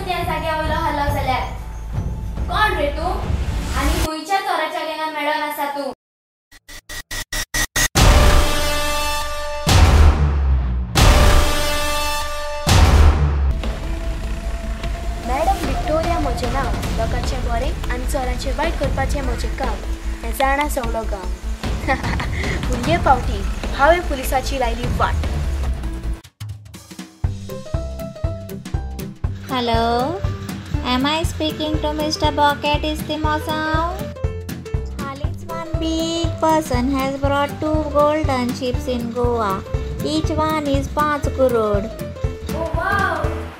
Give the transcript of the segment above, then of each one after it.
त्या जाग्यावयलो हल्लो जाल्यार कोण रे तू आणि खुयच्या चोराच्या गँगान मेळून आसा तू? मॅडम विक्टोरिया म्हजें नांव. लोकांचें बरें आनी चोरांचें वायट करपाचें म्हजें काम. हें जाणा सगळो गांव. पूण हे फावटी हांवें पुलिसाची लायली वाट. Hello, am I speaking to Mr. Bucket Istimosau? One big person has brought 2 golden ships in Goa. Each one is 5 crore. Oh wow!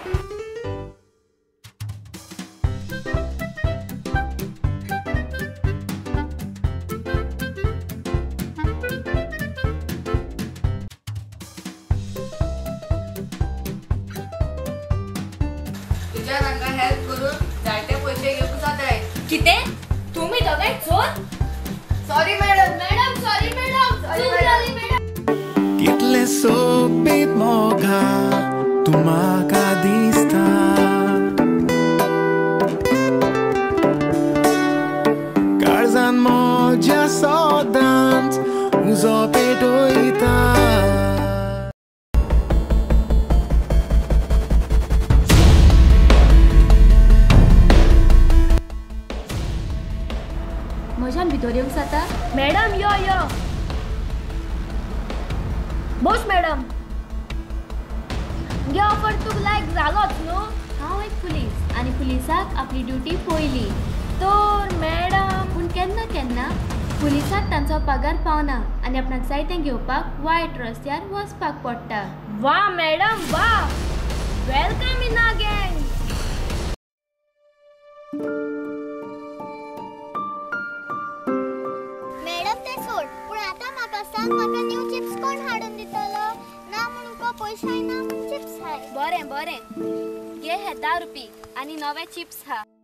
तुझ्या तांकां हेल्प करून जायते पैसे घेवंक जाताय. कितें? तुम्ही दोगांय चोर? Sorry madam. Madam sorry madam. Sorry madam. कितले सोबीत मोगा तू म्हाका दिसता. काळजान म्हज्या सोदांच उजो पेटयता. म्हज्यान भितर येवंक जाता? मॅडम यो यो. बोस मॅडम. गे ऑफर तुका लायक जालोच न्हू. हांव एक पुलीस आनी पुलिसाक आपली ड्युटी पयली. तर मॅडम पूण केन्ना केन्ना पुलिसाक तांचो पगार पावना आनी आपणाक जाय तें घेवपाक वायट रस्त्यार वचपाक पडटा. वा मॅडम वा. वेलकम इन आवर गँग. मॅडम ते सोड पूण आतां म्हाका सांग म्हाका न्यू चिप्स कोण हाडून दितलो? ना म्हणून को पयशे ना म्हणून चिप्स हाय. बरें बरें घे हे 10 रुपये आनी नवे चिप्स हा.